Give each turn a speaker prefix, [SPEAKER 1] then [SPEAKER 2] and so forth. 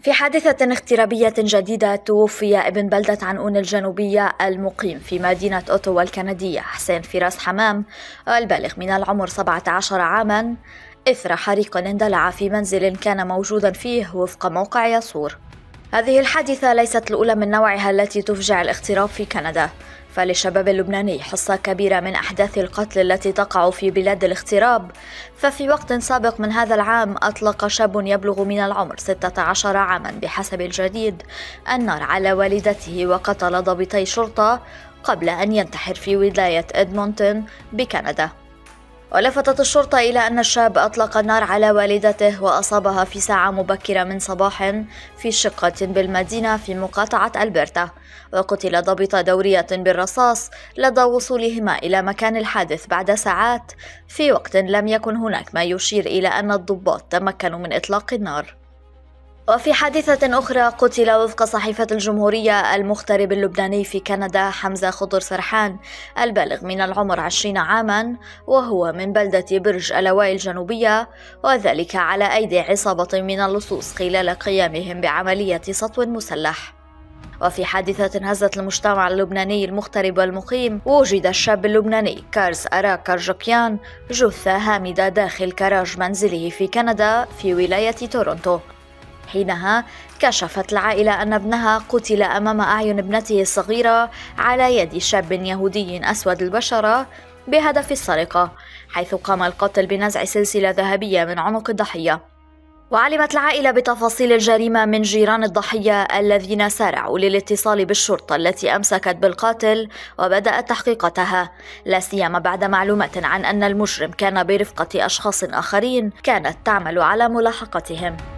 [SPEAKER 1] في حادثة اغترابية جديدة توفي ابن بلدة عنقون الجنوبية المقيم في مدينة أوتوا الكندية حسين فراس حمام البالغ من العمر 17 عاما إثر حريق اندلع في منزل كان موجودا فيه وفق موقع يسور. هذه الحادثة ليست الأولى من نوعها التي تفجع الاغتراب في كندا، فللشباب اللبناني حصة كبيرة من أحداث القتل التي تقع في بلاد الاغتراب. ففي وقت سابق من هذا العام أطلق شاب يبلغ من العمر 16 عاما بحسب الجديد النار على والدته وقتل ضابطي شرطة قبل أن ينتحر في ولاية إدمونتون بكندا. ولفتت الشرطة إلى أن الشاب أطلق النار على والدته وأصابها في ساعة مبكرة من صباح في شقة بالمدينة في مقاطعة ألبرتا، وقتل ضابط دورية بالرصاص لدى وصولهما إلى مكان الحادث بعد ساعات، في وقت لم يكن هناك ما يشير إلى أن الضباط تمكنوا من إطلاق النار. وفي حادثة أخرى قتل وفق صحيفة الجمهورية المغترب اللبناني في كندا حمزة خضر سرحان البالغ من العمر 20 عاما، وهو من بلدة برج ألواي الجنوبية، وذلك على أيدي عصابة من اللصوص خلال قيامهم بعملية سطو مسلح. وفي حادثة هزت المجتمع اللبناني المغترب والمقيم، وجد الشاب اللبناني كارز أراك كارجوكيان جثة هامدة داخل كراج منزله في كندا في ولاية تورونتو. حينها كشفت العائلة أن ابنها قتل أمام أعين ابنته الصغيرة على يد شاب يهودي أسود البشرة بهدف السرقة، حيث قام القاتل بنزع سلسلة ذهبية من عنق الضحية. وعلمت العائلة بتفاصيل الجريمة من جيران الضحية الذين سارعوا للاتصال بالشرطة التي أمسكت بالقاتل وبدأت تحقيقاتها، لا سيما بعد معلومات عن أن المجرم كان برفقة أشخاص آخرين كانت تعمل على ملاحقتهم.